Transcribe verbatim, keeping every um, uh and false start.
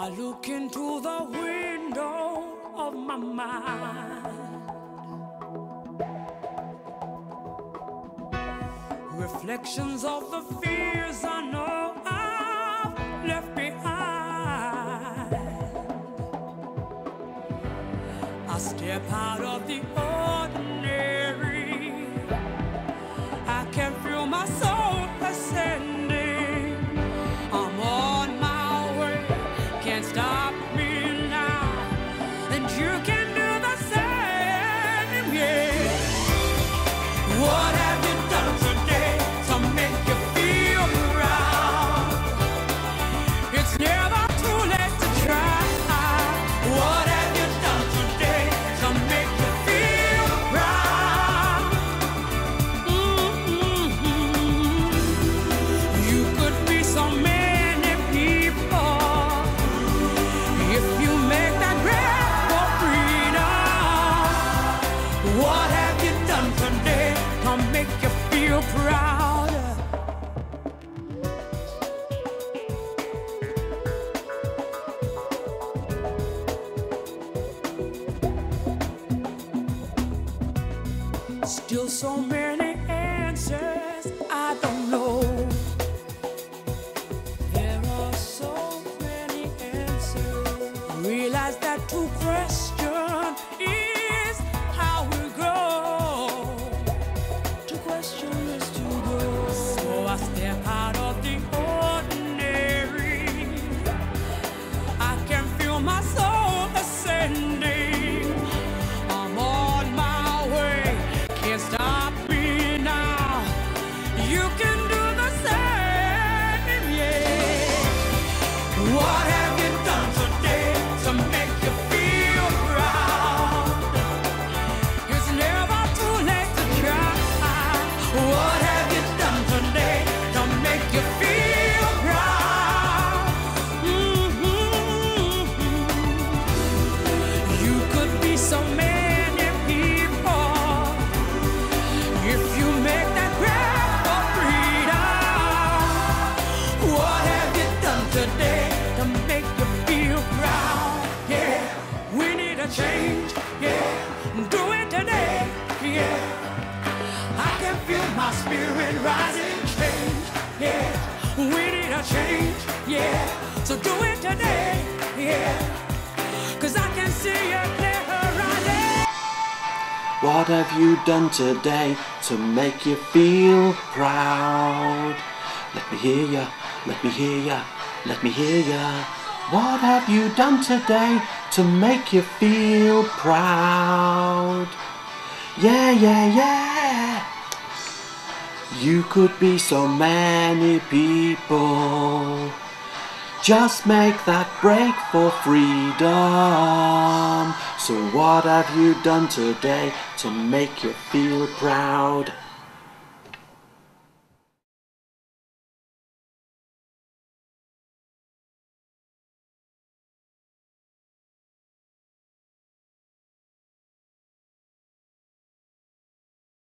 look into the window of my mind, reflections of the fears I know I've left behind. I step out of the ordinary, I can feel my soul ascending. I'm on my way, can't stop me now, and you can do the same, yeah. What have you done today to make you feel proud? It's never too late to try. What have you done today to make you feel proud? Mm-hmm. You could be so many people if you make that grab for freedom. What have you done today to make you feel proud? Still so many answers I don't know. There are so many answers. Realize that to question is how we grow. To question is to grow. So I step out of the ordinary, I can feel my soul ascending. I'm on my way, can't stop me now. You can do the same, yeah. What have you done today to make you feel proud? It's never too late to try. What have you done today to make you feel proud? Mm-hmm. You could be so many people if you make that grab for freedom. What have you done today to make you feel proud? Yeah, we need a change. Yeah, do it today. Yeah, I can feel my spirit rising. Change. Yeah, we need a change. Yeah, so do it today. Yeah, 'cause I can see it clear rising. What have you done today to make you feel proud? Let me hear ya, let me hear ya, let me hear ya. What have you done today to make you feel proud? Yeah, yeah, yeah. You could be so many people. Just make that break for freedom. So what have you done today to make you feel proud?